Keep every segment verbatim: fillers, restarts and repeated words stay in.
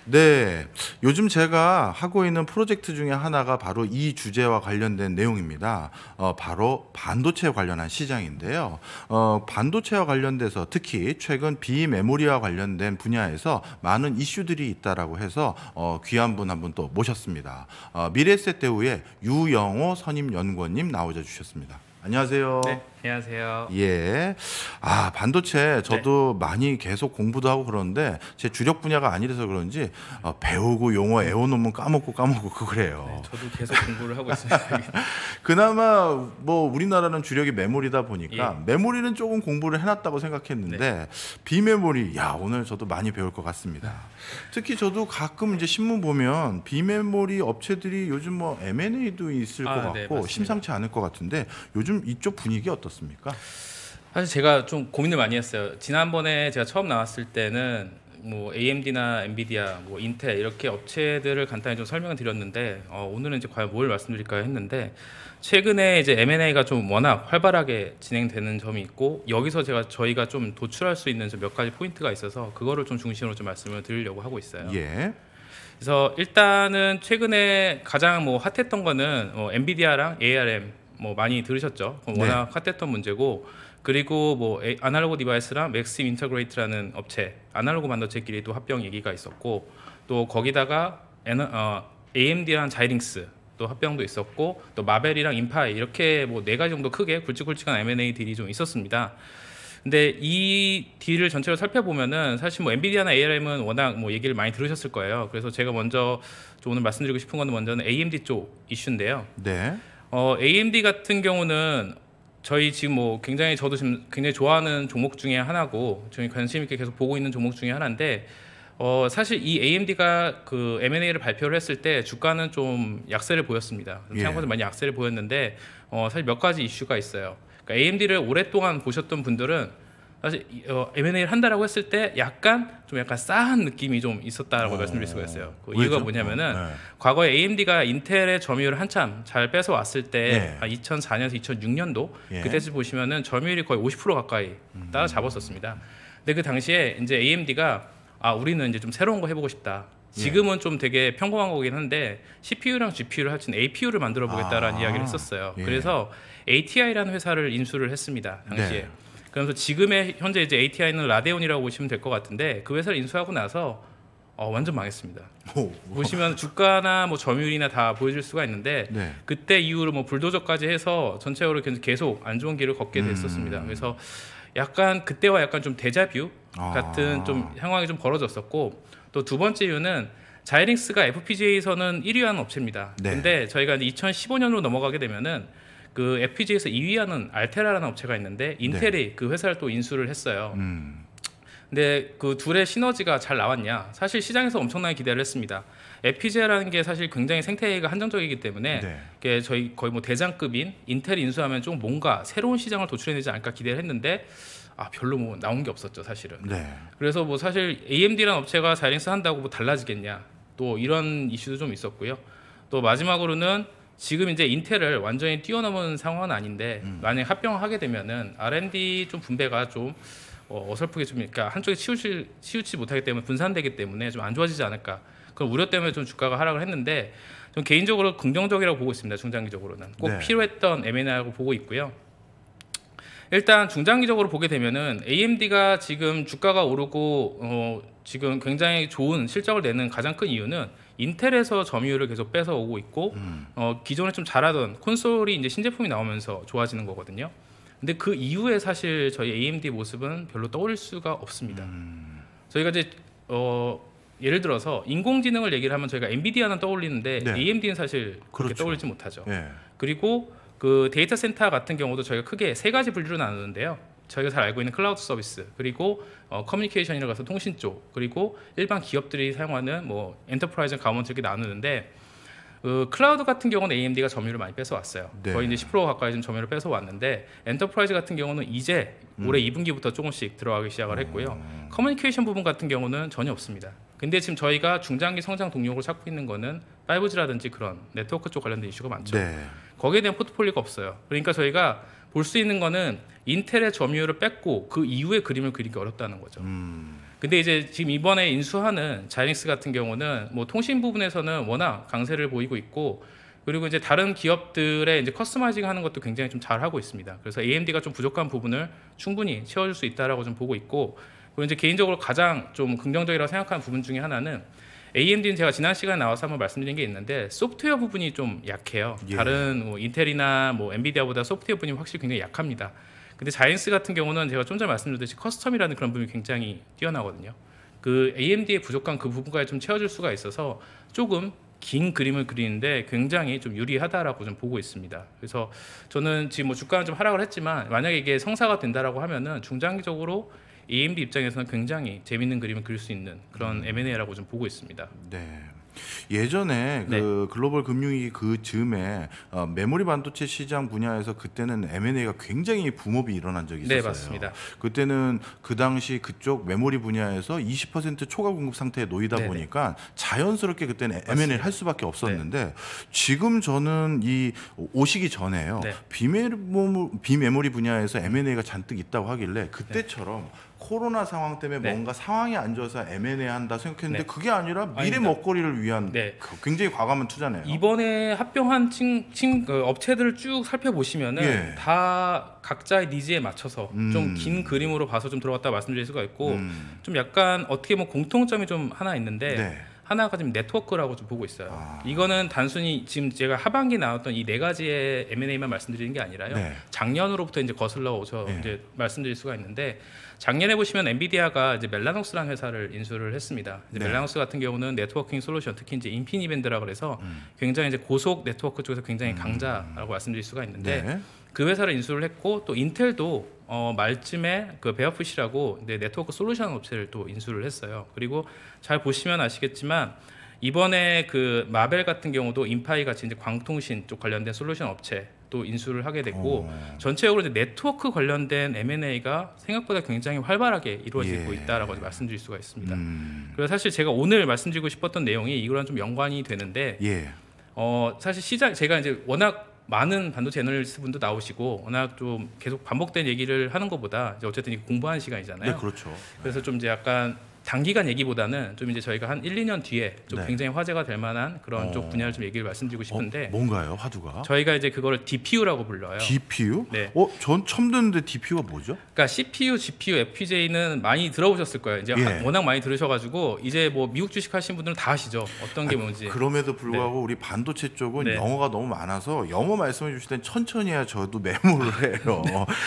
네, 요즘 제가 하고 있는 프로젝트 중에 하나가 바로 이 주제와 관련된 내용입니다. 어, 바로 반도체 관련한 시장인데요. 어, 반도체와 관련돼서 특히 최근 비메모리와 관련된 분야에서 많은 이슈들이 있다라고 해서 어, 귀한 분 한 분 또 모셨습니다. 어, 미래에셋대우의 유영호 선임연구원님 나오셔 주셨습니다. 안녕하세요. 네, 안녕하세요. 예. 아, 반도체 저도 많이 계속 공부도 하고 그러는데 제 주력 분야가 아니라서 그런지 어, 배우고 용어 애워놓으면 까먹고 까먹고 그래요. 네, 저도 계속 공부를 하고 있습니다. 그나마 뭐 우리나라는 주력이 메모리다 보니까 예. 메모리는 조금 공부를 해놨다고 생각했는데 네. 비메모리, 야, 오늘 저도 많이 배울 것 같습니다. 특히 저도 가끔 이제 신문 보면 비메모리 업체들이 요즘 뭐 엠 앤 에이도 있을 아, 것 네, 같고 맞습니다. 심상치 않을 것 같은데 요즘 이쪽 분위기 어떻습니까? 사실 제가 좀 고민을 많이 했어요. 지난번에 제가 처음 나왔을 때는 뭐 에이엠디나 엔비디아, 뭐 인텔 이렇게 업체들을 간단히 좀 설명을 드렸는데 어, 오늘은 이제 과연 뭘 말씀드릴까 했는데 최근에 이제 엠 앤 에이가 좀 워낙 활발하게 진행되는 점이 있고 여기서 제가 저희가 좀 도출할 수 있는 몇 가지 포인트가 있어서 그거를 좀 중심으로 좀 말씀을 드리려고 하고 있어요. 예. 그래서 일단은 최근에 가장 뭐 핫했던 거는 어, 엔비디아랑 에이알엠 뭐 많이 들으셨죠? 워낙 네. 핫했던 문제고 그리고 뭐 아날로그 디바이스랑 맥심 인터그레이트라는 업체 아날로그 반도체끼리 또 합병 얘기가 있었고 또 거기다가 어, 에이엠디랑 자이링스 또 합병도 있었고 또 마벨이랑 인파이 이렇게 뭐 네 가지 정도 크게 굵직굵직한 엠 앤 에이 딜이 좀 있었습니다. 근데 이 딜을 전체로 살펴보면은 사실 뭐 엔비디아나 에이알엠은 워낙 뭐 얘기를 많이 들으셨을 거예요. 그래서 제가 먼저 좀 오늘 말씀드리고 싶은 거는 먼저는 에이엠디 쪽 이슈인데요. 네. 어, 에이엠디 같은 경우는 저희 지금 뭐 굉장히 저도 지금 굉장히 좋아하는 종목 중에 하나고 저희 관심 있게 계속 보고 있는 종목 중에 하나인데 어, 사실 이 에이엠디가 그 엠 앤 에이를 발표를 했을 때 주가는 좀 약세를 보였습니다. 생각보다 예. 많이 약세를 보였는데 어, 사실 몇 가지 이슈가 있어요. 그러니까 에이엠디를 오랫동안 보셨던 분들은 사실 어, 엠 앤 에이를 한다라고 했을 때 약간 좀 약간 싸한 느낌이 좀 있었다라고 어, 말씀드릴 수가 있어요. 그 이유가 뭐냐면은 어, 네. 과거에 에이엠디가 인텔의 점유율을 한참 잘 뺏어 왔을 때 네. 이천사 년에서 이천육 년도 예. 그때쯤 보시면은 점유율이 거의 오십 퍼센트 가까이 음. 따라잡았었습니다. 근데 그 당시에 이제 에이엠디가 아 우리는 이제 좀 새로운 거 해보고 싶다. 지금은 예. 좀 되게 평범한 거긴 한데 씨피유랑 지피유를 합친 에이피유를 만들어 보겠다라는 아, 이야기를 했었어요. 예. 그래서 에이티아이라는 회사를 인수를 했습니다. 당시에. 네. 그래서 지금의 현재 이제 에이티아이는 라데온이라고 보시면 될 것 같은데 그 회사를 인수하고 나서 어, 완전 망했습니다. 오. 보시면 주가나 뭐 점유율이나 다 보여줄 수가 있는데 네. 그때 이후로 뭐 불도저까지 해서 전체적으로 계속 안 좋은 길을 걷게 됐었습니다. 음. 그래서 약간 그때와 약간 좀 데자뷰 같은 아. 좀 상황이 좀 벌어졌었고 또 두 번째 이유는 자이링스가 에프피지에에서는 일 위 하는 업체입니다. 네. 근데 저희가 이제 이천십오 년으로 넘어가게 되면은 그 에프피지에에서 이 위 하는 알테라라는 업체가 있는데 인텔이 네. 그 회사를 또 인수를 했어요. 음. 근데 그 둘의 시너지가 잘 나왔냐? 사실 시장에서 엄청나게 기대를 했습니다. 에프피지에라는 게 사실 굉장히 생태계가 한정적이기 때문에 네. 그게 저희 거의 뭐 대장급인 인텔이 인수하면 좀 뭔가 새로운 시장을 도출해내지 않을까 기대를 했는데 아 별로 뭐 나온 게 없었죠 사실은. 네. 그래서 뭐 사실 에이엠디라는 업체가 자이링스 한다고 뭐 달라지겠냐? 또 이런 이슈도 좀 있었고요. 또 마지막으로는 지금 이제 인텔을 완전히 뛰어넘은 상황은 아닌데 음. 만약 합병을 하게 되면은 알 앤 디 좀 분배가 좀 어, 어설프게 좀 그러니까 한쪽에 치우치, 치우치 못하기 때문에 분산되기 때문에 좀 안 좋아지지 않을까 그런 우려 때문에 좀 주가가 하락을 했는데 좀 개인적으로 긍정적이라고 보고 있습니다. 중장기적으로는 꼭 네. 필요했던 엠 앤 에이라고 보고 있고요. 일단 중장기적으로 보게 되면은 에이엠디가 지금 주가가 오르고 어, 지금 굉장히 좋은 실적을 내는 가장 큰 이유는 인텔에서 점유율을 계속 뺏어오고 있고 음. 어, 기존에 좀 잘하던 콘솔이 이제 신제품이 나오면서 좋아지는 거거든요. 근데 그 이후에 사실 저희 에이엠디 모습은 별로 떠올릴 수가 없습니다. 음. 저희가 이제 어, 예를 들어서 인공지능을 얘기를 하면 저희가 엔비디아는 떠올리는데 네. 에이엠디는 사실 그렇게 그렇죠. 떠올리지 못하죠. 네. 그리고 그 데이터 센터 같은 경우도 저희가 크게 세 가지 분류로 나누는데요. 저희가 잘 알고 있는 클라우드 서비스, 그리고 어, 커뮤니케이션이라고 해서 통신 쪽, 그리고 일반 기업들이 사용하는 뭐 엔터프라이즈 가먼트 이렇게 나누는데 그 클라우드 같은 경우는 에이엠디가 점유율을 많이 뺏어왔어요. 네. 거의 이제 십 퍼센트 가까이 좀 점유율을 뺏어왔는데 엔터프라이즈 같은 경우는 이제 음. 올해 이 분기부터 조금씩 들어가기 시작을 했고요. 음. 커뮤니케이션 부분 같은 경우는 전혀 없습니다. 근데 지금 저희가 중장기 성장 동력을 찾고 있는 거는 파이브지라든지 그런 네트워크 쪽 관련된 이슈가 많죠. 네. 거기에 대한 포트폴리오가 없어요. 그러니까 저희가 볼 수 있는 거는 인텔의 점유율을 뺏고 그 이후의 그림을 그리기 어렵다는 거죠. 음. 근데 이제 지금 이번에 인수하는 자이닉스 같은 경우는 뭐 통신 부분에서는 워낙 강세를 보이고 있고 그리고 이제 다른 기업들의 이제 커스터마이징 하는 것도 굉장히 좀 잘 하고 있습니다. 그래서 에이엠디가 좀 부족한 부분을 충분히 채워줄 수 있다라고 좀 보고 있고 그리고 이제 개인적으로 가장 좀 긍정적이라고 생각하는 부분 중에 하나는 에이엠디는 제가 지난 시간에 나와서 한번 말씀드린 게 있는데 소프트웨어 부분이 좀 약해요. 예. 다른 뭐 인텔이나 뭐 엔비디아보다 소프트웨어 부분이 확실히 굉장히 약합니다. 근데 자이닉스 같은 경우는 제가 좀 전에 말씀드렸듯이 커스텀이라는 그런 부분이 굉장히 뛰어나거든요. 그 에이엠디의 부족한 그 부분까지 좀 채워줄 수가 있어서 조금 긴 그림을 그리는데 굉장히 좀 유리하다라고 좀 보고 있습니다. 그래서 저는 지금 뭐 주가는 좀 하락을 했지만 만약에 이게 성사가 된다라고 하면은 중장기적으로 에이엠디 입장에서는 굉장히 재밌는 그림을 그릴 수 있는 그런 음. 엠앤에이라고 좀 보고 있습니다. 네. 예전에 네. 그 글로벌 금융위기 그 즈음에 어, 메모리 반도체 시장 분야에서 그때는 엠앤에이가 굉장히 붐업이 일어난 적이 있었어요. 네, 맞습니다. 그때는 그 당시 그쪽 메모리 분야에서 이십 퍼센트 초과 공급 상태에 놓이다 네네. 보니까 자연스럽게 그때는 엠앤에이를 할 수밖에 없었는데 네. 지금 저는 이 오시기 전에요. 네. 비메모, 비메모리 분야에서 엠앤에이가 잔뜩 있다고 하길래 그때처럼 코로나 상황 때문에 네. 뭔가 상황이 안 좋아서 엠앤에이 한다 생각했는데 네. 그게 아니라 미래 아닙니다. 먹거리를 위한 네. 굉장히 과감한 투자네요. 이번에 합병한 친, 친, 그 업체들을 쭉 살펴보시면은 예. 다 각자의 니즈에 맞춰서 음. 좀 긴 그림으로 봐서 좀 들어갔다 말씀드릴 수가 있고 음. 좀 약간 어떻게 뭐 공통점이 좀 하나 있는데 네. 하나가 지금 네트워크라고 좀 보고 있어요. 아. 이거는 단순히 지금 제가 하반기 나왔던 이 네 가지의 엠앤에이만 말씀드리는 게 아니라요. 네. 작년으로부터 이제 거슬러 오서 네. 이제 말씀드릴 수가 있는데 작년에 보시면 엔비디아가 이제 멜라노스라는 회사를 인수를 했습니다. 이제 네. 멜라노스 같은 경우는 네트워킹 솔루션, 특히 이제 인피니밴드라 그래서 음. 굉장히 이제 고속 네트워크 쪽에서 굉장히 강자라고 말씀드릴 수가 있는데 네. 그 회사를 인수를 했고 또 인텔도 어, 말쯤에 그 베어풋이라고 네, 네트워크 솔루션 업체를 또 인수를 했어요. 그리고 잘 보시면 아시겠지만 이번에 그 마벨 같은 경우도 인파이 같이 이제 광통신 쪽 관련된 솔루션 업체 또 인수를 하게 됐고 어. 전체적으로 이제 네트워크 관련된 엠앤에이가 생각보다 굉장히 활발하게 이루어지고 예. 있다라고 말씀드릴 수가 있습니다. 음. 그래서 사실 제가 오늘 말씀드리고 싶었던 내용이 이거랑 좀 연관이 되는데 예. 어, 사실 시장 제가 이제 워낙 많은 반도체 애널리스트 분도 나오시고 워낙 좀 계속 반복된 얘기를 하는 것보다 이제 어쨌든 이게 공부하는 시간이잖아요. 네, 그렇죠. 그래서 좀 이제 약간 단기간 얘기보다는 좀 이제 저희가 한 일, 이 년 뒤에 좀 네. 굉장히 화제가 될 만한 그런 어. 쪽 분야를 좀 얘기를 말씀드리고 싶은데 어, 뭔가요, 화두가? 저희가 이제 그거를 디피유라고 불러요. 디피유? 네. 어, 전 처음 듣는데 디피유가 뭐죠? 그러니까 씨피유, 지피유, 에프피지에이는 많이 들어보셨을 거예요. 이제 예. 워낙 많이 들으셔가지고 이제 뭐 미국 주식 하신 분들은 다 아시죠. 어떤 게 뭔지. 그럼에도 불구하고 우리 반도체 쪽은 네. 영어가 너무 많아서 영어 말씀해 주실 땐 천천히 해야 저도 메모를 해요.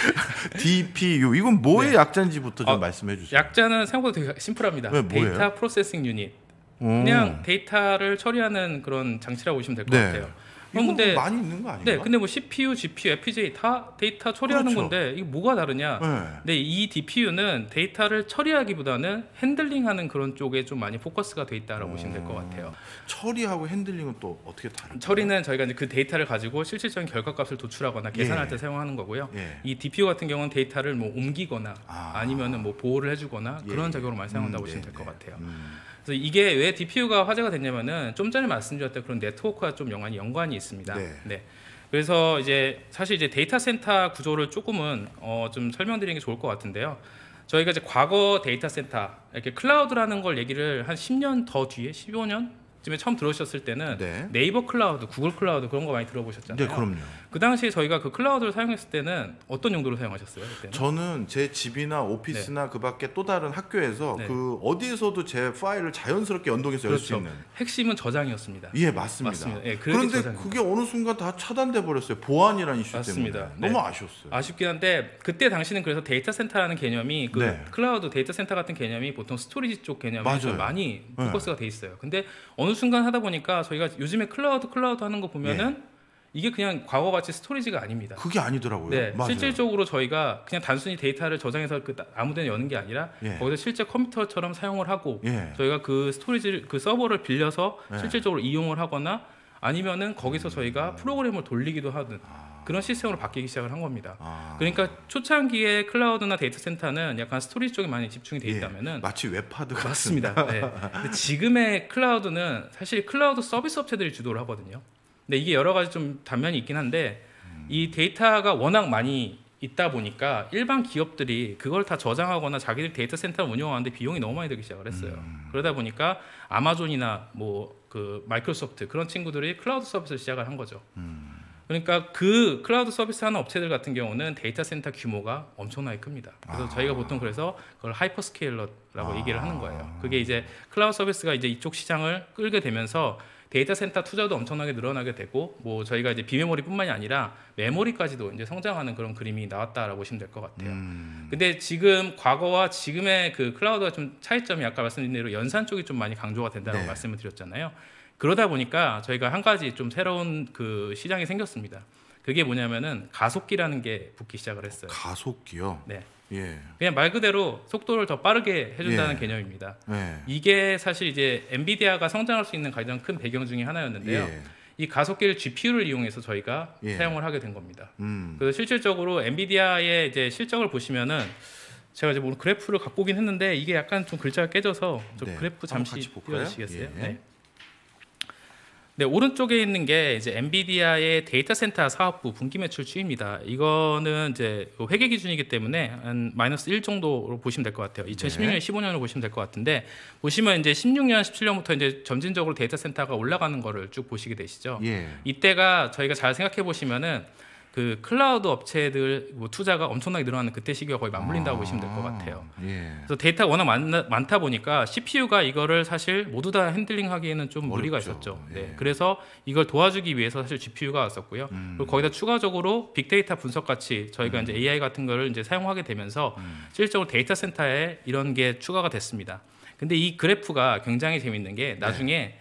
디피유 이건 뭐의 네. 약자인지부터 좀 어, 말씀해 주세요. 약자는 생각보다 되게 심플합니다. 네, 뭐예요? 데이터 프로세싱 유닛. 오. 그냥 데이터를 처리하는 그런 장치라고 보시면 될 것 네. 같아요. 이거 근데 많이 있는 거 아닌가? 네, 근데 뭐 씨피유, 지피유, 에프피지에이 다 데이터 처리하는 그렇죠. 건데 이게 뭐가 다르냐? 네. 근데 이 디피유는 데이터를 처리하기보다는 핸들링하는 그런 쪽에 좀 많이 포커스가 돼 있다라고 어. 보시면 될 것 같아요. 처리하고 핸들링은 또 어떻게 다른가요? 처리는 저희가 이제 그 데이터를 가지고 실질적인 결과값을 도출하거나 계산할 예. 때 사용하는 거고요. 예. 이 디피유 같은 경우는 데이터를 뭐 옮기거나 아. 아니면은 뭐 보호를 해주거나 예. 그런 작용으로 많이 사용한다고 음, 보시면 네, 될 것 네. 같아요. 음. 그래서 이게 왜 디피유가 화제가 됐냐면은 좀 전에 말씀드렸던 그런 네트워크와 좀 연관이 연관이 있습니다. 네. 그래서 이제 사실 이제 데이터 센터 구조를 조금은 어 좀 설명드리는 게 좋을 것 같은데요. 저희가 이제 과거 데이터 센터 이렇게 클라우드라는 걸 얘기를 한 십 년 더 뒤에 십오 년쯤에 처음 들으셨을 때는 네. 네이버 클라우드, 구글 클라우드 그런 거 많이 들어보셨잖아요. 네, 그럼요. 그 당시에 저희가 그 클라우드를 사용했을 때는 어떤 용도로 사용하셨어요? 그때는? 저는 제 집이나 오피스나 그밖에 또 다른 학교에서 네. 그 어디에서도 제 파일을 자연스럽게 연동해서 열 수 그렇죠. 있는. 핵심은 저장이었습니다. 예, 맞습니다. 맞습니다. 예, 그게 그런데 저장입니다. 그게 어느 순간 다 차단돼 버렸어요. 보안이라는 이슈 맞습니다. 때문에. 네. 너무 아쉬웠어요. 아쉽긴 한데 그때 당시는 그래서 데이터 센터라는 개념이 그 네. 클라우드 데이터 센터 같은 개념이 보통 스토리지 쪽 개념이 맞아요. 좀 많이 네. 포커스가 돼 있어요. 근데 어느 순간 하다 보니까 저희가 요즘에 클라우드 클라우드 하는 거 보면은 이게 그냥 과거같이 스토리지가 아닙니다. 그게 아니더라고요. 네, 맞아요. 실질적으로 저희가 그냥 단순히 데이터를 저장해서 그 아무데나 여는 게 아니라 예. 거기서 실제 컴퓨터처럼 사용을 하고 예. 저희가 그 스토리지 그 서버를 빌려서 예. 실질적으로 이용을 하거나 아니면은 거기서 저희가 프로그램을 돌리기도 하든 아. 그런 시스템으로 바뀌기 시작을 한 겁니다. 아. 그러니까 초창기에 클라우드나 데이터 센터는 약간 스토리지 쪽에 많이 집중이 돼 예. 있다면은 마치 웹하드 같은. 맞습니다. 네. 근데 지금의 클라우드는 사실 클라우드 서비스 업체들이 주도를 하거든요. 근데 이게 여러 가지 좀 단면이 있긴 한데 이 데이터가 워낙 많이 있다 보니까 일반 기업들이 그걸 다 저장하거나 자기들 데이터 센터를 운영하는데 비용이 너무 많이 들기 시작을 했어요. 음. 그러다 보니까 아마존이나 뭐 그 마이크로소프트 그런 친구들이 클라우드 서비스를 시작을 한 거죠. 음. 그러니까 그 클라우드 서비스 하는 업체들 같은 경우는 데이터 센터 규모가 엄청나게 큽니다. 그래서 아. 저희가 보통 그래서 그걸 하이퍼스케일러라고 아. 얘기를 하는 거예요. 그게 이제 클라우드 서비스가 이제 이쪽 시장을 끌게 되면서 데이터 센터 투자도 엄청나게 늘어나게 되고, 뭐 저희가 이제 비메모리뿐만이 아니라 메모리까지도 이제 성장하는 그런 그림이 나왔다라고 보시면 될 것 같아요. 음. 근데 지금 과거와 지금의 그 클라우드가 좀 차이점이 아까 말씀드린 대로 연산 쪽이 좀 많이 강조가 된다고 네. 말씀을 드렸잖아요. 그러다 보니까 저희가 한 가지 좀 새로운 그 시장이 생겼습니다. 그게 뭐냐면은 가속기라는 게 붙기 시작을 했어요. 가속기요? 네. 예. 그냥 말 그대로 속도를 더 빠르게 해준다는 예. 개념입니다. 예. 이게 사실 이제 엔비디아가 성장할 수 있는 가장 큰 배경 중에 하나였는데요. 예. 이 가속기를 지피유를 이용해서 저희가 예. 사용을 하게 된 겁니다. 음. 그래서 실질적으로 엔비디아의 이제 실적을 보시면은 제가 이제 뭐 그래프를 갖고 오긴 했는데 이게 약간 좀 글자가 깨져서 좀 네. 그래프 잠시 띄워주시겠어요? 예. 네. 네, 오른쪽에 있는 게 이제 엔비디아의 데이터 센터 사업부 분기 매출 추이입니다. 이거는 이제 회계 기준이기 때문에 한 마이너스 일 정도로 보시면 될 것 같아요. 이천십육 년, 네. 십오 년으로 보시면 될 것 같은데, 보시면 이제 십육 년, 십칠 년부터 이제 점진적으로 데이터 센터가 올라가는 거를 쭉 보시게 되시죠. 예. 이때가 저희가 잘 생각해 보시면은 그 클라우드 업체들 뭐 투자가 엄청나게 늘어나는 그때 시기가 거의 맞물린다고 아, 보시면 될 것 같아요. 예. 그래서 데이터가 워낙 많, 많다 보니까 씨피유가 이거를 사실 모두 다 핸들링하기에는 좀 어렵죠. 무리가 있었죠. 예. 네. 그래서 이걸 도와주기 위해서 사실 지피유가 왔었고요. 음. 그리고 거기다 추가적으로 빅데이터 분석 같이 저희가 음. 이제 에이아이 같은 거를 이제 사용하게 되면서 음. 실질적으로 데이터 센터에 이런 게 추가가 됐습니다. 근데 이 그래프가 굉장히 재밌는 게 나중에 네.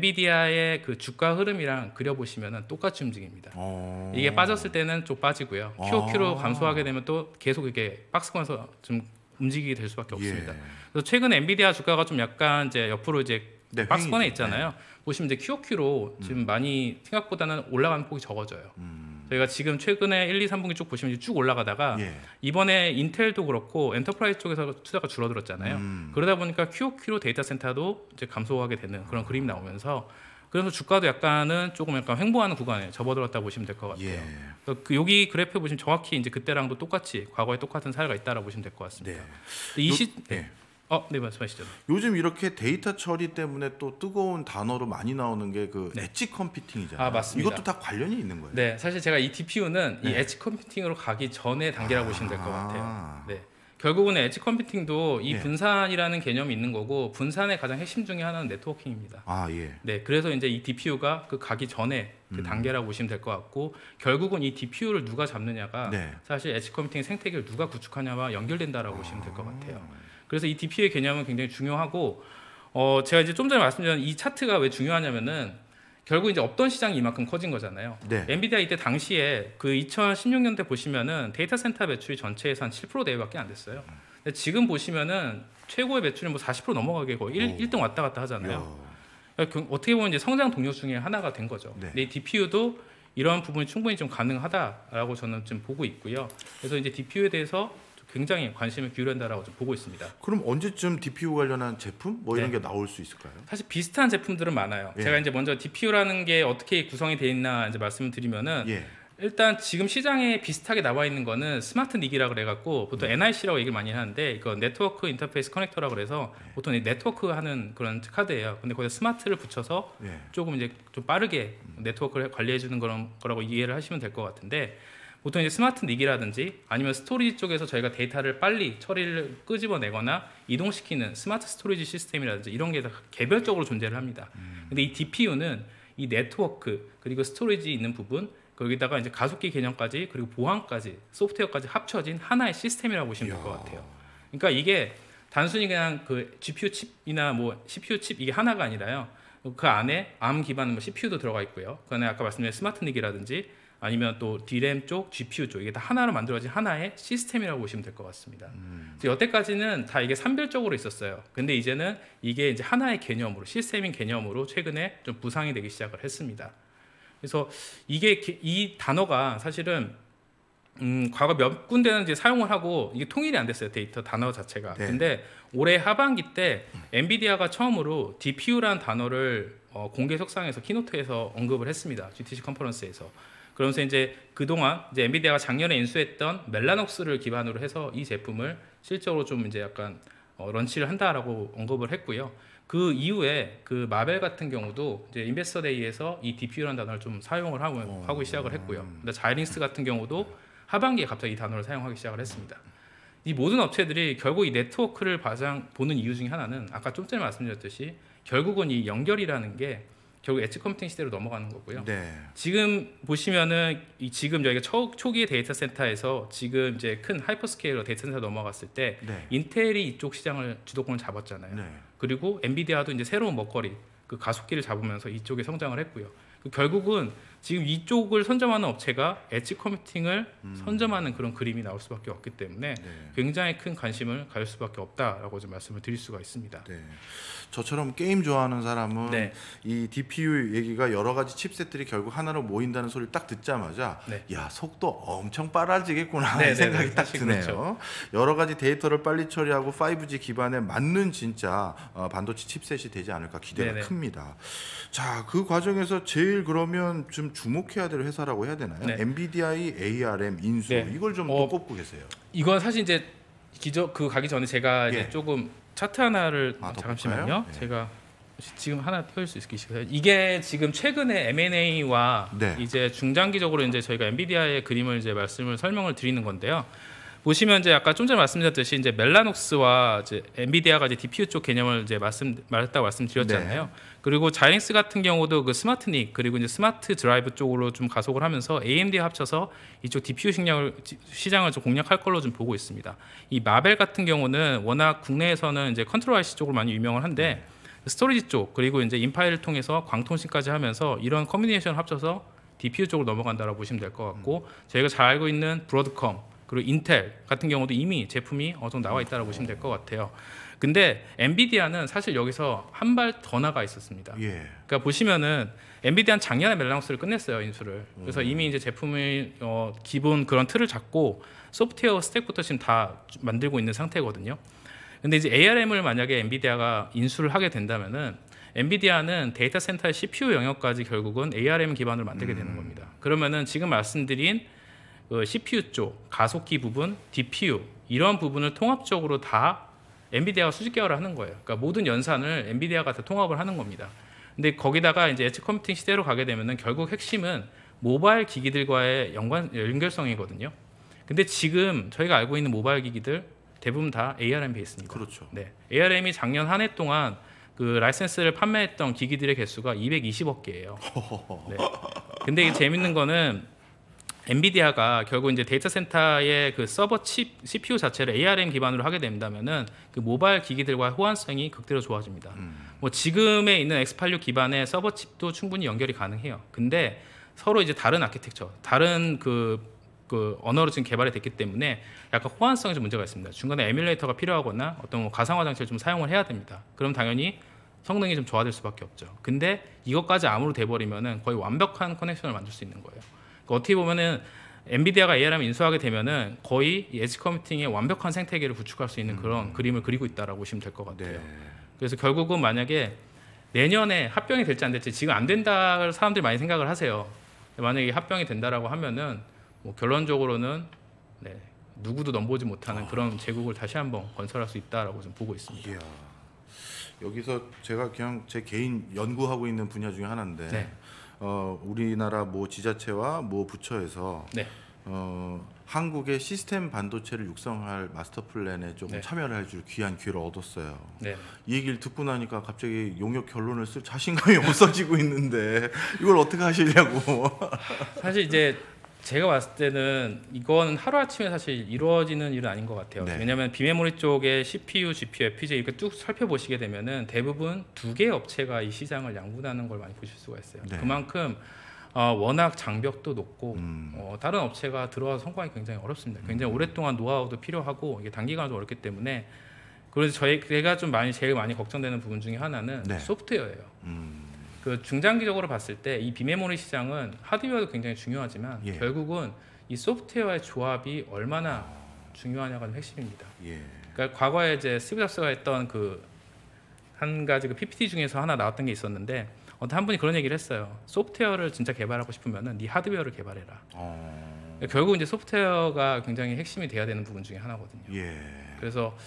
엔비디아의 그 주가 흐름이랑 그려보시면 똑같이 움직입니다. 오. 이게 빠졌을 때는 좀 빠지고요. 큐오큐로 감소하게 되면 또 계속 이게 박스권에서 좀 움직이게 될 수밖에 없습니다. 예. 그래서 최근 엔비디아 주가가 좀 약간 이제 옆으로 이제 네, 박스권에 있잖아요. 네. 보시면 이제 큐오큐로 음. 지금 많이 생각보다는 올라가는 폭이 적어져요. 음. 저희가 지금 최근에 일, 이, 삼 분기 쭉 보시면 이제 쭉 올라가다가 예. 이번에 인텔도 그렇고 엔터프라이즈 쪽에서 투자가 줄어들었잖아요. 음. 그러다 보니까 큐오큐로 데이터 센터도 이제 감소하게 되는 그런 그림이 나오면서, 그래서 주가도 약간은 조금 약간 횡보하는 구간에 접어들었다 보시면 될 것 같아요. 예. 그 여기 그래프 보시면 정확히 이제 그때랑도 똑같이 과거에 똑같은 사례가 있다라고 보시면 될 것 같습니다. 네. 이 시 네. 어, 네, 말씀하시죠. 요즘 이렇게 데이터 처리 때문에 또 뜨거운 단어로 많이 나오는 게 그 네. 엣지 컴퓨팅이잖아요. 아, 맞습니다. 이것도 다 관련이 있는 거예요. 네, 사실 제가 이 디피유는 네. 이 엣지 컴퓨팅으로 가기 전에 단계라고 아, 보시면 될 것 같아요. 네. 결국은 엣지 컴퓨팅도 이 예. 분산이라는 개념이 있는 거고, 분산의 가장 핵심 중에 하나는 네트워킹입니다. 아, 예. 네, 그래서 이제 이 디피유가 그 가기 전에 그 음. 단계라고 보시면 될 것 같고, 결국은 이 디피유를 누가 잡느냐가 네. 사실 엣지 컴퓨팅 생태계를 누가 구축하냐와 연결된다라고 아. 보시면 될 것 같아요. 그래서 이 디피유의 개념은 굉장히 중요하고, 어, 제가 이제 좀 전에 말씀드린 이 차트가 왜 중요하냐면은 결국 이제 없던 시장이 이만큼 커진 거잖아요. 네. 엔비디아 이때 당시에 그 이천십육 년대 보시면은 데이터 센터 매출이 전체에서 한 칠 퍼센트 내외밖에 안 됐어요. 근데 지금 보시면은 최고의 매출이 뭐 사십 퍼센트 넘어가게 거의 일, 일 등 왔다 갔다 하잖아요. 그러니까 어떻게 보면 이제 성장 동력 중에 하나가 된 거죠. 네. 근데 이 디피유도 이러한 부분이 충분히 좀 가능하다라고 저는 좀 보고 있고요. 그래서 이제 디피유에 대해서 굉장히 관심을 기울인다라고 좀 보고 있습니다. 그럼 언제쯤 디피유 관련한 제품 뭐 이런 네. 게 나올 수 있을까요? 사실 비슷한 제품들은 많아요. 예. 제가 이제 먼저 디피유라는 게 어떻게 구성이 되어 있나 이제 말씀을 드리면은 예. 일단 지금 시장에 비슷하게 나와 있는 거는 스마트 닉이라고 그래갖고 보통 음. 엔아이씨라고 얘기를 많이 하는데, 이거 네트워크 인터페이스 커넥터라고 그래서 예. 보통 네트워크 하는 그런 카드예요. 근데 거기다 스마트를 붙여서 예. 조금 이제 좀 빠르게 네트워크를 관리해 주는 그런 거라고 이해를 하시면 될 것 같은데, 보통 이제 스마트 닉이라든지 아니면 스토리지 쪽에서 저희가 데이터를 빨리 처리를 끄집어내거나 이동시키는 스마트 스토리지 시스템이라든지 이런 게 다 개별적으로 존재를 합니다. 음. 근데 이 디피유는 이 네트워크 그리고 스토리지 있는 부분, 거기다가 이제 가속기 개념까지 그리고 보안까지 소프트웨어까지 합쳐진 하나의 시스템이라고 보시면 될 것 같아요. 그러니까 이게 단순히 그냥 그 지피유 칩이나 뭐 씨피유 칩 이게 하나가 아니라요. 그 안에 암 기반 뭐 씨피유도 들어가 있고요. 그 안에 아까 말씀드린 스마트 닉이라든지 아니면 또 디램 쪽, 지피유 쪽, 이게 다 하나로 만들어진 하나의 시스템이라고 보시면 될 것 같습니다. 음. 여태까지는 다 이게 산별적으로 있었어요. 근데 이제는 이게 이제 하나의 개념으로, 시스템인 개념으로 최근에 좀 부상이 되기 시작을 했습니다. 그래서 이게 이 단어가 사실은 음, 과거 몇 군데는 이제 사용을 하고 이게 통일이 안 됐어요, 데이터 단어 자체가. 네. 근데 올해 하반기 때 엔비디아가 처음으로 디피유라는 단어를 어, 공개 석상에서 키노트에서 언급을 했습니다. 지티씨 컨퍼런스에서. 그러면서 이제 그동안 이제 엔비디아가 작년에 인수했던 멜라녹스를 기반으로 해서 이 제품을 실적으로 좀 이제 약간 어, 런치를 한다라고 언급을 했고요. 그 이후에 그 마벨 같은 경우도 이제 인베스터 데이에서 이 디피유라는 단어를 좀 사용을 하고, 어. 하고 시작을 했고요. 근데 자이링스 같은 경우도 하반기에 갑자기 이 단어를 사용하기 시작을 했습니다. 이 모든 업체들이 결국 이 네트워크를 가장 보는 이유 중에 하나는 아까 좀 전에 말씀드렸듯이 결국은 이 연결이라는 게 결국 엣지 컴퓨팅 시대로 넘어가는 거고요. 네. 지금 보시면은 이 지금 저희가 초, 초기의 데이터 센터에서 지금 이제 큰 하이퍼스케일러 데이터 센터 넘어갔을 때 네. 인텔이 이쪽 시장을 주도권을 잡았잖아요. 네. 그리고 엔비디아도 이제 새로운 먹거리 그 가속기를 잡으면서 이쪽에 성장을 했고요. 그 결국은 지금 이쪽을 선점하는 업체가 엣지 컴퓨팅을 음. 선점하는 그런 그림이 나올 수밖에 없기 때문에 네. 굉장히 큰 관심을 가질 수밖에 없다라고 좀 말씀을 드릴 수가 있습니다. 네. 저처럼 게임 좋아하는 사람은 네. 이 디피유 얘기가 여러 가지 칩셋들이 결국 하나로 모인다는 소리를 딱 듣자마자 네. 야 속도 엄청 빨라지겠구나 네, 이 생각이 네, 딱 사실 드네요. 그렇죠. 여러 가지 데이터를 빨리 처리하고 파이브지 기반에 맞는 진짜 어, 반도체 칩셋이 되지 않을까 기대가 네, 네. 큽니다. 자, 그 과정에서 제일 그러면 좀 주목해야 될 회사라고 해야 되나요? 네. 엔비디아의 에이알엠 인수 네. 이걸 좀 어, 또 꼽고 계세요. 이건 사실 이제 기저 그 가기 전에 제가 예. 이제 조금 차트 하나를 아, 더 잠시만요. 볼까요? 예. 제가 지금 하나 띄울 수 있으실까요? 이게 지금 최근에 엠 앤 에이와 네. 이제 중장기적으로 이제 저희가 엔비디아의 그림을 이제 말씀을 설명을 드리는 건데요. 보시면 이제 아까 좀 전에 말씀드렸듯이 이제 멜라녹스와 이제 엔비디아가 이제 디피유 쪽 개념을 이제 말씀 말했다고 말씀드렸잖아요. 네. 그리고 자이닉스 같은 경우도 그 스마트닉 그리고 이제 스마트 드라이브 쪽으로 좀 가속을 하면서 에이엠디 합쳐서 이쪽 디피유 시장을 시장을 좀 공략할 걸로 좀 보고 있습니다. 이 마벨 같은 경우는 워낙 국내에서는 이제 컨트롤 아이씨 쪽으로 많이 유명을 한데 스토리지 쪽 그리고 이제 인파일을 통해서 광통신까지 하면서 이런 커뮤니케이션을 합쳐서 디피유 쪽으로 넘어간다라고 보시면 될 것 같고 저희가 잘 알고 있는 브로드컴 그리고 인텔 같은 경우도 이미 제품이 어느 정도 나와 있다라고 보시면 될 것 같아요. 근데 엔비디아는 사실 여기서 한 발 더 나가 있었습니다. 예. 그러니까 보시면은 엔비디아는 작년에 멜라녹스를 끝냈어요 인수를. 그래서 음. 이미 이제 제품을 어, 기본 그런 틀을 잡고 소프트웨어 스택부터 지금 다 만들고 있는 상태거든요. 근데 이제 에이알엠을 만약에 엔비디아가 인수를 하게 된다면은 엔비디아는 데이터 센터의 씨피유 영역까지 결국은 에이알엠 기반으로 만들게 음. 되는 겁니다. 그러면은 지금 말씀드린 그 씨피유 쪽, 가속기 부분, 디피유 이런 부분을 통합적으로 다 엔비디아가 수직 계열을 하는 거예요. 그러니까 모든 연산을 엔비디아가 다 통합을 하는 겁니다. 근데 거기다가 이제 엣지 컴퓨팅 시대로 가게 되면은 결국 핵심은 모바일 기기들과의 연관 연결성이거든요. 근데 지금 저희가 알고 있는 모바일 기기들 대부분 다 에이알엠 베이스입니다. 그렇죠. 네, 에이알엠이 작년 한 해 동안 그 라이센스를 판매했던 기기들의 개수가 이백이십억 개예요. 네. 근데 이게 재밌는 거는 엔비디아가 결국 이제 데이터 센터의 그 서버 칩 씨피유 자체를 에이알엠 기반으로 하게 된다면은 그 모바일 기기들과 호환성이 극대로 좋아집니다. 음. 뭐 지금에 있는 엑스 팔십육 기반의 서버 칩도 충분히 연결이 가능해요. 근데 서로 이제 다른 아키텍처, 다른 그, 그 언어로 지금 개발이 됐기 때문에 약간 호환성에 좀 문제가 있습니다. 중간에 에뮬레이터가 필요하거나 어떤 뭐 가상화 장치를 좀 사용을 해야 됩니다. 그럼 당연히 성능이 좀 좋아질 수밖에 없죠. 근데 이것까지 암으로 돼버리면은 거의 완벽한 커넥션을 만들 수 있는 거예요. 그러니까 어떻게 보면은 엔비디아가 에이알엠을 인수하게 되면은 거의 이 엣지 컴퓨팅의 완벽한 생태계를 구축할 수 있는 그런 음. 그림을 그리고 있다라고 보시면 될 것 같아요. 네. 그래서 결국은 만약에 내년에 합병이 될지 안 될지 지금 안 된다 사람들이 많이 생각을 하세요. 만약에 합병이 된다라고 하면은 뭐 결론적으로는 네, 누구도 넘보지 못하는 그런 제국을 다시 한번 건설할 수 있다라고 좀 보고 있습니다. 이야. 여기서 제가 그냥 제 개인 연구하고 있는 분야 중에 하나인데 네. 어, 우리나라 뭐 지자체와 뭐 부처에서 네. 어, 한국의 시스템 반도체를 육성할 마스터 플랜에 조금 네. 참여를 해줄 귀한 기회를 얻었어요. 네. 이 얘기를 듣고 나니까 갑자기 용역 결론을 쓸 자신감이 없어지고 있는데 이걸 어떻게 하시려고? 사실 이제 제가 봤을 때는 이건 하루아침에 사실 이루어지는 일은 아닌 것 같아요. 네. 왜냐하면 비메모리 쪽에 씨피유, 지피유, 에프피지에이 이렇게 쭉 살펴보시게 되면은 대부분 두 개의 업체가 이 시장을 양분하는 걸 많이 보실 수가 있어요. 네. 그만큼 어, 워낙 장벽도 높고 음. 어, 다른 업체가 들어와서 성공하기 굉장히 어렵습니다. 굉장히 오랫동안 노하우도 필요하고 이게 단기간으로 좀 어렵기 때문에 그래서 저희 제가 좀 많이 제일 많이 걱정되는 부분 중에 하나는 네. 소프트웨어예요. 음. 그 중장기적으로 봤을 때 이 비메모리 시장은 하드웨어도 굉장히 중요하지만 예. 결국은 이 소프트웨어의 조합이 얼마나 중요하냐가 좀 핵심입니다. 예. 그러니까 과거에 이제 스티브 잡스가 했던 그 한 가지 그 피피티 중에서 하나 나왔던 게 있었는데 어떤 한 분이 그런 얘기를 했어요. 소프트웨어를 진짜 개발하고 싶으면은 네 하드웨어를 개발해라. 어... 결국 이제 소프트웨어가 굉장히 핵심이 돼야 되는 부분 중에 하나거든요. 예. 그래서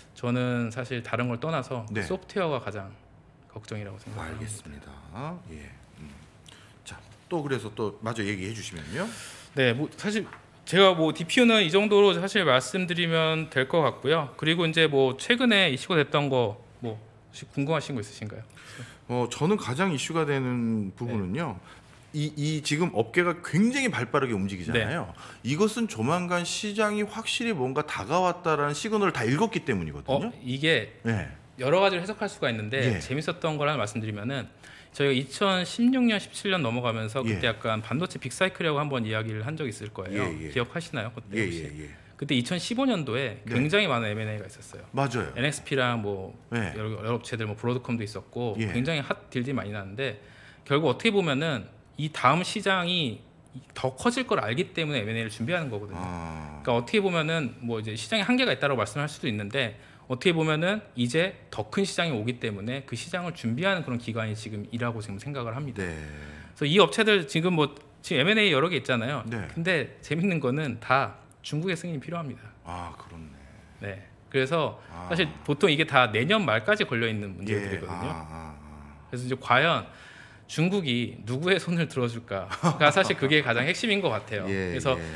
저는 사실 다른 걸 떠나서 네. 소프트웨어가 가장 걱정이라고 생각합니다. 알겠습니다. 예. 음. 자, 또 그래서 또 마저 얘기해 주시면요. 네, 뭐 사실 제가 뭐 디피유는 이 정도로 사실 말씀드리면 될 것 같고요. 그리고 이제 뭐 최근에 이슈가 됐던 거 뭐 혹시 궁금하신 거 있으신가요? 어, 저는 가장 이슈가 되는 부분은요. 이, 이 지금 업계가 굉장히 발빠르게 움직이잖아요. 네. 이것은 조만간 시장이 확실히 뭔가 다가왔다라는 시그널을 다 읽었기 때문이거든요. 어, 이게 네. 여러 가지로 해석할 수가 있는데 예. 재밌었던 거를 말씀드리면은 저희가 이천십육 년, 십칠 년 넘어가면서 그때 예. 약간 반도체 빅사이클이라고 한번 이야기를 한 적이 있을 거예요. 예, 예. 기억하시나요? 그때 예, 혹시? 예, 예. 그때 이천십오 년도에 네. 굉장히 많은 엠 앤 에이가 있었어요. 맞아요. 엔엑스피랑 뭐 네. 여러, 여러 업체들 뭐 브로드컴도 있었고 예. 굉장히 핫 딜들이 많이 나는데 결국 어떻게 보면은 이 다음 시장이 더 커질 걸 알기 때문에 엠 앤 에이를 준비하는 거거든요. 아. 그러니까 어떻게 보면은 뭐 이제 시장에 한계가 있다고 말씀할 수도 있는데 어떻게 보면은 이제 더 큰 시장이 오기 때문에 그 시장을 준비하는 그런 기관이 지금 이라고 지금 생각을 합니다. 네. 그래서 이 업체들 지금 뭐 지금 엠 앤 에이 여러 개 있잖아요. 네. 근데 재밌는 거는 다 중국의 승인이 필요합니다. 아, 그렇네. 네. 그래서 아. 사실 보통 이게 다 내년 말까지 걸려 있는 예. 문제들이거든요. 아, 아, 아. 그래서 이제 과연 중국이 누구의 손을 들어줄까가 사실 그게 가장 핵심인 것 같아요. 예, 그래서 예.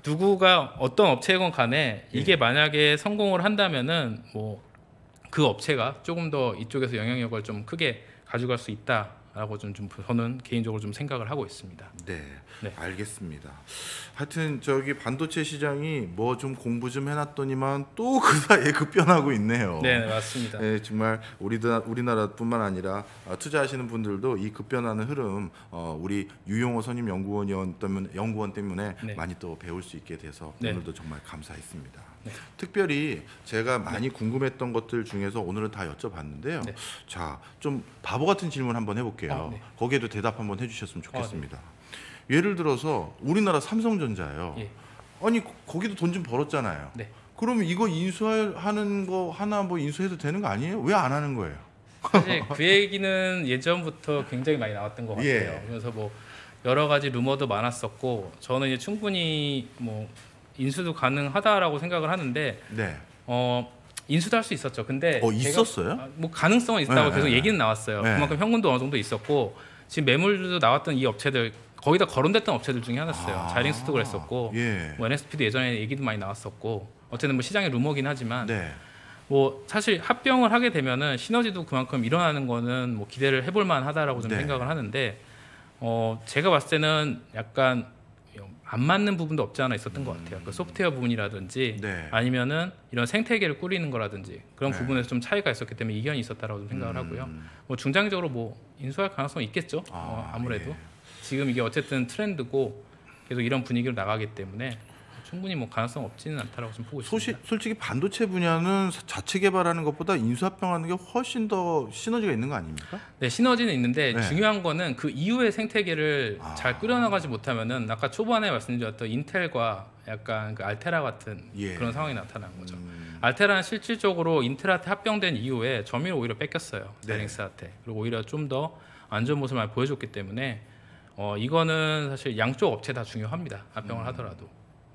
누구가 어떤 업체건 간에 이게 예. 만약에 성공을 한다면은 뭐 그 업체가 조금 더 이쪽에서 영향력을 좀 크게 가져갈 수 있다라고 좀, 좀 저는 개인적으로 좀 생각을 하고 있습니다. 네, 네. 알겠습니다. 하여튼 저기 반도체 시장이 뭐 좀 공부 좀 해놨더니만 또 그 사이에 급변하고 있네요. 네, 네, 맞습니다. 네, 정말 우리나라, 우리나라뿐만 아니라 어, 투자하시는 분들도 이 급변하는 흐름 어, 우리 유용호 선임 연구원 때문에 연구원 때문에 네. 많이 또 배울 수 있게 돼서 네. 오늘도 정말 감사했습니다. 네. 특별히 제가 많이 궁금했던 것들 중에서 오늘은 다 여쭤봤는데요. 네. 자, 좀 바보 같은 질문 한번 해볼게요. 아, 네. 거기에도 대답 한번 해주셨으면 아, 좋겠습니다. 예를 들어서 우리나라 삼성전자요. 예. 아니 거- 거기도 돈 좀 벌었잖아요. 네. 그러면 이거 인수하는 거 하나 뭐 인수해도 되는 거 아니에요? 왜 안 하는 거예요? 사실 그 얘기는 예전부터 굉장히 많이 나왔던 것 같아요. 예. 그래서 뭐 여러 가지 루머도 많았었고 저는 이제 충분히 뭐 인수도 가능하다라고 생각을 하는데 네. 어 인수도 할 수 있었죠. 근데 어, 제가- 있었어요? 아, 뭐 가능성은 있다고 네, 계속 네, 얘기는 나왔어요. 네. 그만큼 현금도 어느 정도 있었고 지금 매물도 나왔던 이 업체들 거의 다 거론됐던 업체들 중에 하나였어요. 아, 자이링스도 그랬었고 예. 뭐 엔 엑스 피도 예전에 얘기도 많이 나왔었고 어쨌든 뭐 시장의 루머긴 하지만 네. 뭐 사실 합병을 하게 되면은 시너지도 그만큼 일어나는 거는 뭐 기대를 해볼 만하다라고 좀 네. 생각을 하는데 어 제가 봤을 때는 약간 안 맞는 부분도 없지 않아 있었던 것 같아요. 그 소프트웨어 부분이라든지 네. 아니면은 이런 생태계를 꾸리는 거라든지 그런 네. 부분에서 좀 차이가 있었기 때문에 이견이 있었다라고 좀 생각을 하고요. 음. 뭐 중장기적으로 뭐 인수할 가능성이 있겠죠. 아, 어, 아무래도 예. 지금 이게 어쨌든 트렌드고 계속 이런 분위기로 나가기 때문에 충분히 뭐 가능성 없지는 않다라고 좀 보고 소시, 있습니다. 솔직히 반도체 분야는 자체 개발하는 것보다 인수합병하는 게 훨씬 더 시너지가 있는 거 아닙니까? 네, 시너지는 있는데 네. 중요한 거는 그 이후의 생태계를 아. 잘 끌어나가지 못하면은 아까 초반에 말씀드렸던 인텔과 약간 그 알테라 같은 예. 그런 상황이 나타난 거죠. 음. 알테라는 실질적으로 인텔한테 합병된 이후에 점유를 오히려 뺏겼어요. 네. 자이링스한테. 그리고 오히려 좀 더 안 좋은 모습을 많이 보여줬기 때문에 어, 이거는 사실 양쪽 업체 다 중요합니다. 합병을 음. 하더라도.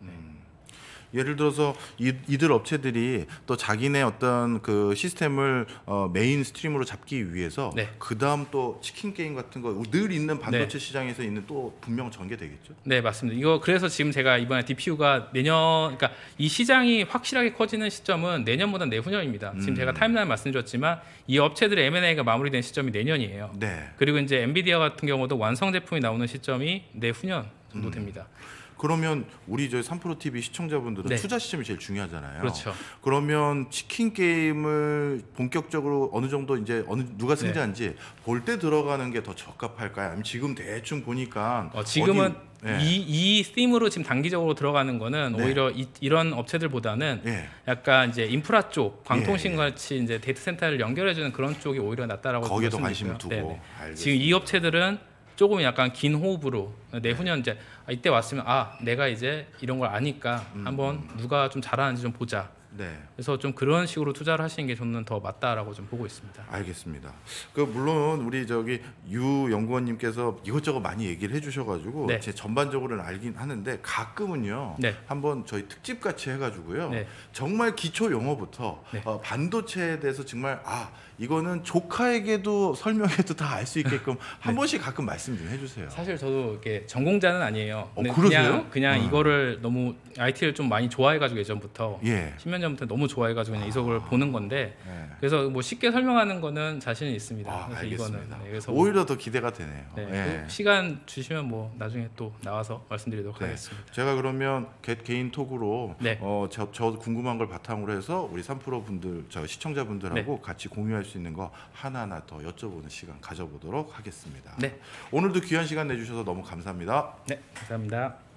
예를 들어서 이, 이들 업체들이 또 자기네 어떤 그 시스템을 어, 메인 스트림으로 잡기 위해서 네. 그 다음 또 치킨 게임 같은 거 늘 있는 반도체 네. 시장에서 있는 또 분명 전개되겠죠. 네, 맞습니다. 이거 그래서 지금 제가 이번에 디피유가 내년, 그러니까 이 시장이 확실하게 커지는 시점은 내년보다 내후년입니다. 지금 음. 제가 타임라인 말씀드렸지만 이 업체들의 엠 앤 에이가 마무리된 시점이 내년이에요. 네. 그리고 이제 엔비디아 같은 경우도 완성 제품이 나오는 시점이 내후년 정도 음. 됩니다. 그러면 우리 저희 삼프로 티비 시청자분들은 네. 투자 시점이 제일 중요하잖아요. 그렇죠. 그러면 치킨 게임을 본격적으로 어느 정도 이제 어느 누가 승자인지 볼 때 들어가는 게 더 적합할까요? 아니면 지금 대충 보니까 어, 지금은 어디- 네. 이, 이 팀으로 지금 단기적으로 들어가는 거는 네. 오히려 이, 이런 업체들보다는 예. 약간 이제 인프라 쪽, 광통신 예, 예. 같이 이제 데이터 센터를 연결해주는 그런 쪽이 오히려 낫다라고 거기에도 말씀드리고요. 관심을 두고 네네. 알겠습니다. 지금 이 업체들은 조금 약간 긴 호흡으로 내후년 이제 아, 이때 왔으면 아 내가 이제 이런 걸 아니까 음, 한번 누가 좀 잘하는지 좀 보자. 네. 그래서 좀 그런 식으로 투자를 하시는 게 저는 더 맞다라고 좀 보고 있습니다. 알겠습니다. 그 물론 우리 저기 유 연구원님께서 이것저것 많이 얘기를 해주셔가지고 네. 제 전반적으로는 알긴 하는데 가끔은요 네. 한번 저희 특집 같이 해가지고요 네. 정말 기초 용어부터 네. 어, 반도체에 대해서 정말 아 이거는 조카에게도 설명해도 다 알 수 있게끔 한 네. 번씩 가끔 말씀 좀 해주세요. 사실 저도 이렇게 전공자는 아니에요. 어, 근데 그러세요? 그냥 그냥 어. 이거를 너무 아이티를 좀 많이 좋아해가지고 예전부터 예. 십 년 전부터 너무 좋아해가지고 그냥 이석을 보는 건데 네. 그래서 뭐 쉽게 설명하는 거는 자신이 있습니다. 아, 그래서 알겠습니다. 이거는 네, 그래서 오히려 더 기대가 되네요. 네, 예. 그 시간 주시면 뭐 나중에 또 나와서 말씀드리도록 네. 하겠습니다. 제가 그러면 개, 개인 톡으로 네. 어, 저, 저 궁금한 걸 바탕으로 해서 우리 삼 프로 분들, 저 시청자분들하고 네. 같이 공유할 수 있는 거 하나하나 더 여쭤보는 시간 가져보도록 하겠습니다. 네, 오늘도 귀한 시간 내주셔서 너무 감사합니다. 네, 감사합니다.